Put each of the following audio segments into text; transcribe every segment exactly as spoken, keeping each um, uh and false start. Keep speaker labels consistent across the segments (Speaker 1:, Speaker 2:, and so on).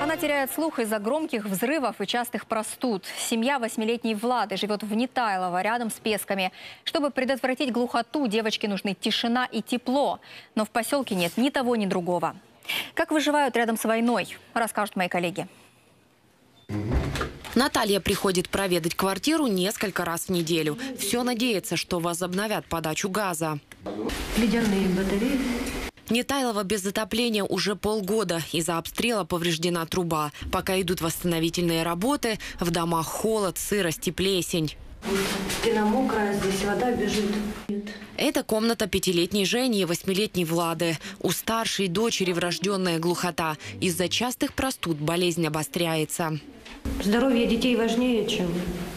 Speaker 1: Она теряет слух из-за громких взрывов и частых простуд. Семья восьмилетней Влады живет в Нетайлово, рядом с Песками. Чтобы предотвратить глухоту, девочке нужны тишина и тепло. Но в поселке нет ни того, ни другого. Как выживают рядом с войной, расскажут мои коллеги.
Speaker 2: Наталья приходит проведать квартиру несколько раз в неделю. Все надеется, что возобновят подачу газа.
Speaker 3: Ледяные батареи.
Speaker 2: Нетайлово без отопления уже полгода. Из-за обстрела повреждена труба. Пока идут восстановительные работы, в домах холод, сырость и плесень.
Speaker 3: Стена мокрая, здесь вода бежит. Нет.
Speaker 2: Это комната пятилетней Жени и восьмилетней Влады. У старшей дочери врожденная глухота. Из-за частых простуд болезнь обостряется.
Speaker 3: Здоровье детей важнее, чем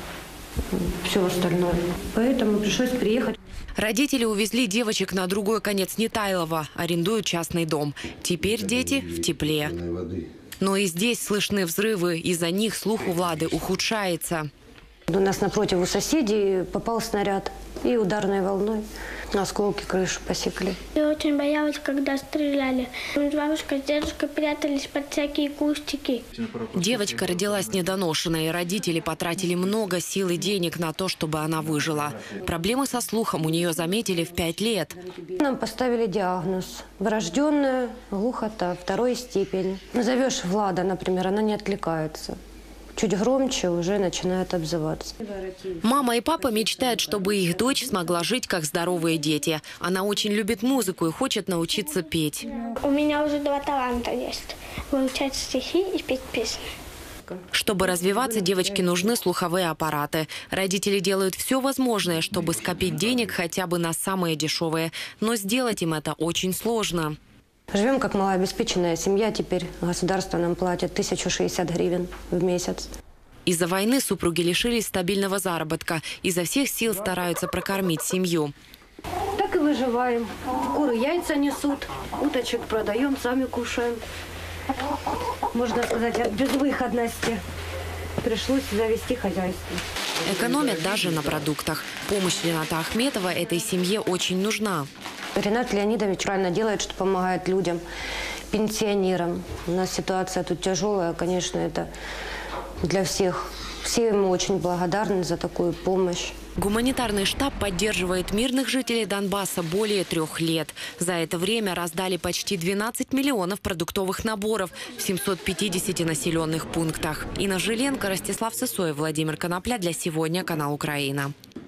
Speaker 3: все остальное. Поэтому пришлось приехать.
Speaker 2: Родители увезли девочек на другой конец Нетайлова, арендуют частный дом. Теперь дети в тепле. Но и здесь слышны взрывы, из-за них слух у Влады ухудшается.
Speaker 3: У нас напротив у соседей попал снаряд и ударной волной. Осколки крышу посекли.
Speaker 4: Я очень боялась, когда стреляли. Бабушка с дедушкой прятались под всякие кустики.
Speaker 2: Девочка родилась недоношенной. Родители потратили много сил и денег на то, чтобы она выжила. Проблемы со слухом у нее заметили в пять лет.
Speaker 3: Нам поставили диагноз. Врожденная глухота второй степени. Назовешь Влада, например, она не откликается. Чуть громче уже начинает обзываться.
Speaker 2: Мама и папа мечтают, чтобы их дочь смогла жить, как здоровые дети. Она очень любит музыку и хочет научиться петь.
Speaker 4: У меня уже два таланта есть. Выучать стихи и петь песни.
Speaker 2: Чтобы развиваться, девочке нужны слуховые аппараты. Родители делают все возможное, чтобы скопить денег хотя бы на самые дешевые. Но сделать им это очень сложно.
Speaker 3: Живем как малообеспеченная семья. Теперь государство нам платит тысячу шестьдесят гривен в месяц.
Speaker 2: Из-за войны супруги лишились стабильного заработка. Изо всех сил стараются прокормить семью.
Speaker 3: Так и выживаем. Куры яйца несут, уточек продаем, сами кушаем. Можно сказать, от безвыходности пришлось завести хозяйство.
Speaker 2: Экономят даже на продуктах. Помощь Рената Ахметова этой семье очень нужна.
Speaker 3: Ренат Леонидович правильно делает, что помогает людям, пенсионерам. У нас ситуация тут тяжелая, конечно, это для всех. Все ему очень благодарны за такую помощь.
Speaker 2: Гуманитарный штаб поддерживает мирных жителей Донбасса более трех лет. За это время раздали почти двенадцать миллионов продуктовых наборов в семьсот пятидесяти населенных пунктах. Инна Жиленко, Ростислав Сысоев, Владимир Конопля. Для сегодня канал Украина.